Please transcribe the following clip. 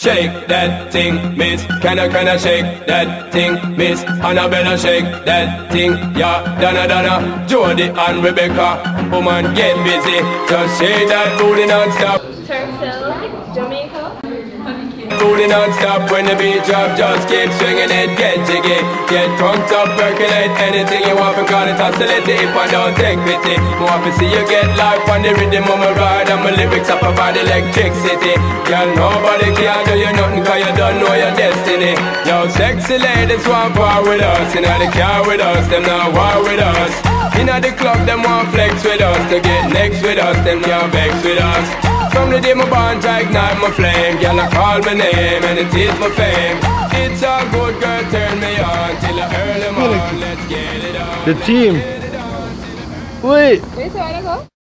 Shake that thing, miss. Can I shake that thing, miss? Annabella, shake that thing, yeah. Donna, Jody and Rebecca. Woman, get busy. Just shake that booty non-stop. Turkcell, Jamaica. Booty non-stop when the beat drop. Just keep swinging it, get jiggy. Get drunk up, percolate anything you want. Because it's oscillating if I don't take pity. Want to see you get life on the rhythm of my ride. And my lyrics up about electricity. Girl, nobody can do you nothing cause you don't know your destiny. Yo, sexy ladies want war with us. You know the car with us, them not war with us. In the club, them want flex with us. To get next with us, them can't vex with us. From the day my bond, I ignite my flame. Girl, I call my name and it is my fame. It's all good, girl, turn me on till I earn them on. Let's get it on. The team. Wait. Where's the go?